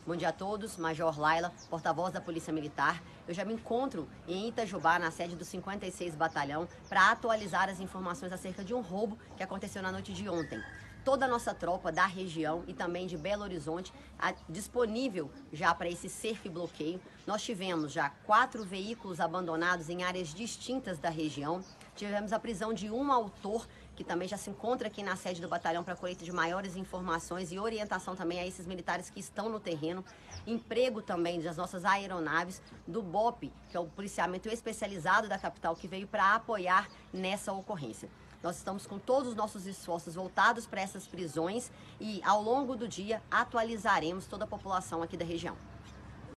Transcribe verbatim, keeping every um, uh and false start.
Bom dia a todos, Major Laila, porta-voz da Polícia Militar. Eu já me encontro em Itajubá, na sede do cinquenta e seis Batalhão, para atualizar as informações acerca de um roubo que aconteceu na noite de ontem. Toda a nossa tropa da região e também de Belo Horizonte a, disponível já para esse cerco e bloqueio. Nós tivemos já quatro veículos abandonados em áreas distintas da região. Tivemos a prisão de um autor, que também já se encontra aqui na sede do batalhão para colheita de maiores informações e orientação também a esses militares que estão no terreno. Emprego também das nossas aeronaves, do B O P, que é o policiamento especializado da capital, que veio para apoiar nessa ocorrência. Nós estamos com todos os nossos esforços voltados para essas prisões e, ao longo do dia, atualizaremos toda a população aqui da região.